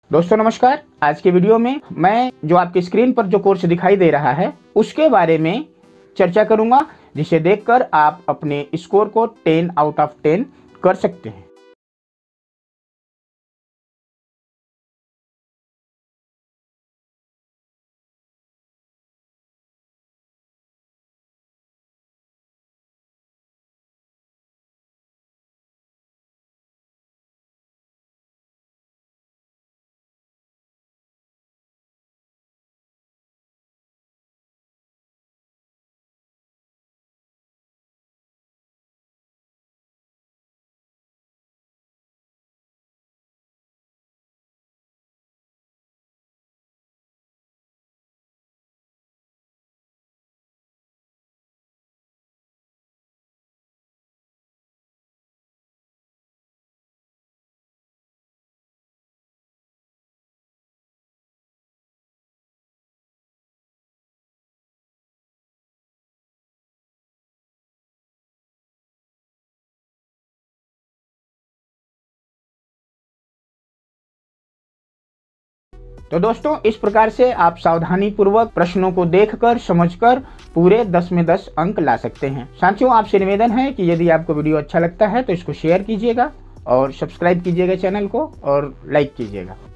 दोस्तों नमस्कार। आज के वीडियो में मैं जो आपकी स्क्रीन पर जो कोर्स दिखाई दे रहा है उसके बारे में चर्चा करूंगा, जिसे देखकर आप अपने स्कोर को 10 आउट ऑफ 10 कर सकते हैं। तो दोस्तों इस प्रकार से आप सावधानी पूर्वक प्रश्नों को देखकर समझकर पूरे 10 में 10 अंक ला सकते हैं। साथियों, आपसे निवेदन है कि यदि आपको वीडियो अच्छा लगता है तो इसको शेयर कीजिएगा और सब्सक्राइब कीजिएगा चैनल को और लाइक कीजिएगा।